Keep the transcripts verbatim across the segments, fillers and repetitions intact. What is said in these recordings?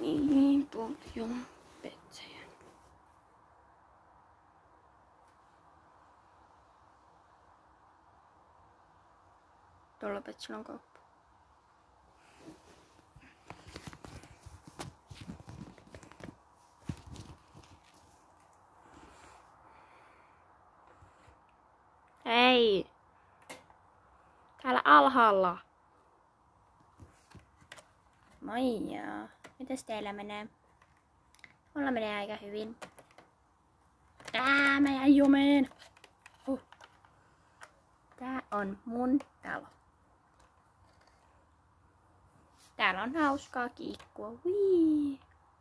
niin paljon petsejä. Tuolla petsillä on kauppa. Hei! Täällä alhaalla. Maija, mitäs teillä menee? Mulla menee aika hyvin. Tää mä jäin jumeen. Huh. Tää on mun talo. Täällä on hauskaa kiikkua. Wii.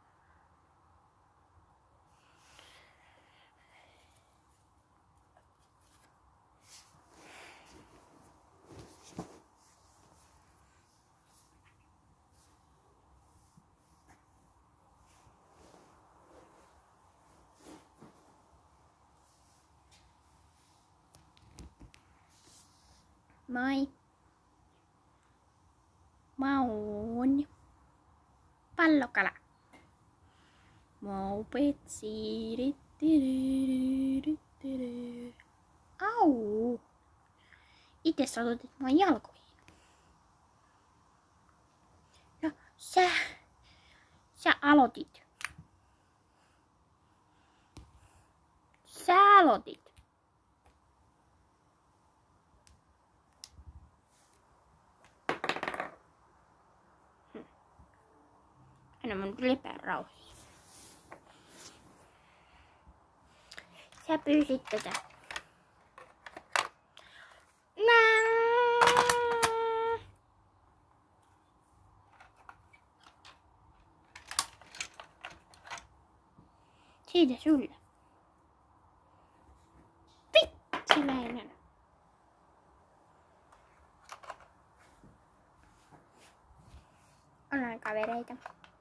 Moi. Mä oon pallokala. Maupetsi. Au. Itse satutit mun jalkoihin. No, sä, sä aloitit. Sä aloitit. Anna mun lepää rauhassa. Sä pyysit tätä. Siitä sulle. Pitsiläinen. Ollaan kavereita.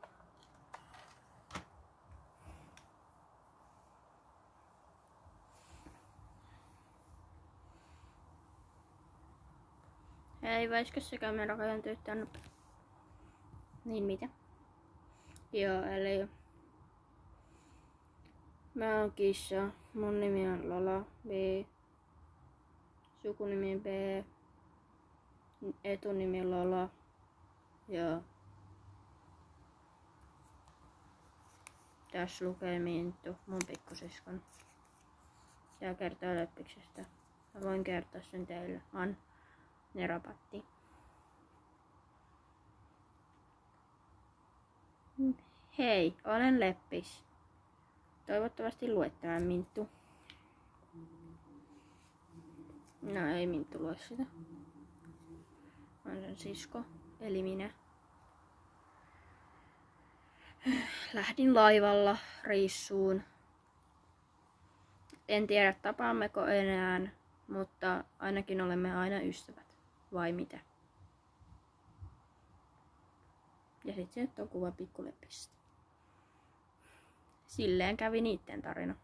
Hei, voisiko se kamera kääntyä tänne? Niin mitä? Joo, eli mä oon kissa. Mun nimi on Lola. B. Sukunimi B. Etunimi Lola. Joo. Tässä lukee Minttu, mun pikkusiskon. Tää kertoo Leppiksestä. Mä voin kertoa sen teille. On Neropatti. Hei, olen Leppis. Toivottavasti luet tämän Minttu. No ei Minttu lue sitä. On sen sisko, eli minä. Lähdin laivalla reissuun. En tiedä tapaammeko enää, mutta ainakin olemme aina ystävät. Vai mitä? Ja sit se nyt on kuva pikkuleppistä. Silleen kävi niitten tarina.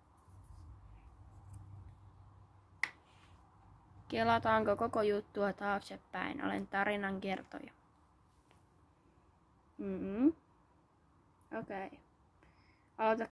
Kelataanko koko juttua taaksepäin? Olen tarinan kertoja. Mm-hmm. Okei. Okay. Aloita